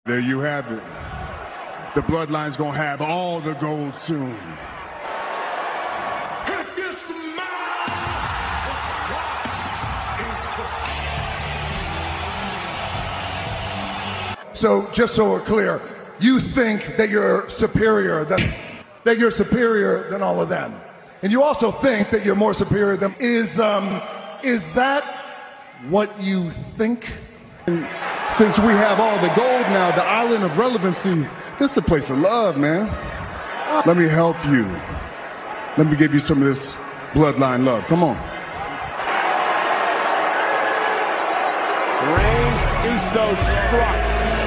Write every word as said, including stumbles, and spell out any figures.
There you have it. The bloodline's gonna have all the gold soon. So, just so we're clear, you think that you're superior than that you're superior than all of them, and you also think that you're more superior than is um is that what you think? And since we have all the gold now, the island of relevancy, this is a place of love, man. Let me help you. Let me give you some of this bloodline love. Come on. Reigns is so struck.